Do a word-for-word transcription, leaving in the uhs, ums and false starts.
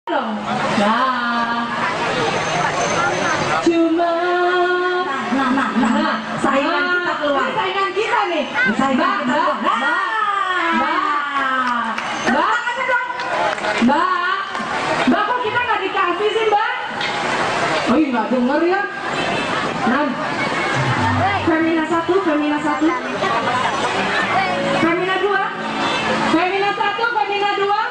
dong. Nah, cuma Nah, nah, nah, nah, saingan kita keluar. Ini saingan kita nih. Saingan kita Mbak, keluar. Mbak, Mbak, Mbak, Mbak, kok kita nggak dikasih sih, Mbak? Oh iya, nggak denger ya. Nah, Femina satu, Femina satu. Femina dua, Femina satu, Femina dua.